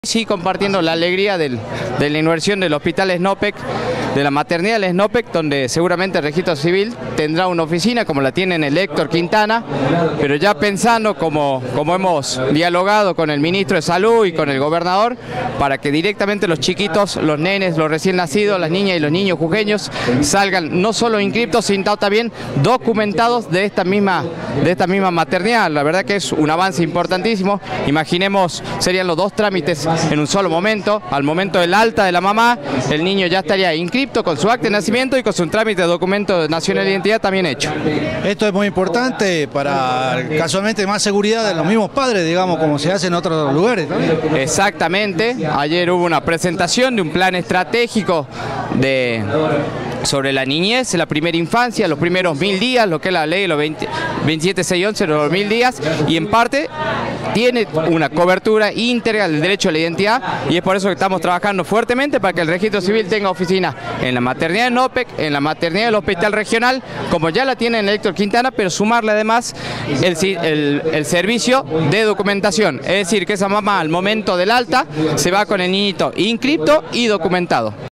Sí, compartiendo la alegría de la inversión del Hospital Snopek, de la maternidad del Snopek, donde seguramente el Registro Civil tendrá una oficina como la tiene en el Héctor Quintana, pero ya pensando como hemos dialogado con el Ministro de Salud y con el Gobernador, para que directamente los chiquitos, los nenes, los recién nacidos, las niñas y los niños jujeños salgan no solo inscriptos, sino también documentados de esta misma maternidad. La verdad que es un avance importantísimo. Imaginemos, serían los dos trámites en un solo momento. Al momento del alta de la mamá, el niño ya estaría inscripto con su acta de nacimiento y con su trámite de documento nacional de identidad también hecho. Esto es muy importante para, casualmente, más seguridad de los mismos padres, digamos, como se hace en otros lugares, ¿no? Exactamente. Ayer hubo una presentación de un plan estratégico sobre la niñez, la primera infancia, los primeros 1000 días, lo que es la ley de los 27611, los 1000 días, y en parte tiene una cobertura íntegra del derecho a la identidad, y es por eso que estamos trabajando fuertemente para que el Registro Civil tenga oficina en la maternidad de Snopek, en la maternidad del Hospital Regional, como ya la tiene en el Héctor Quintana, pero sumarle además el servicio de documentación, es decir, que esa mamá al momento del alta se va con el niñito inscripto y documentado.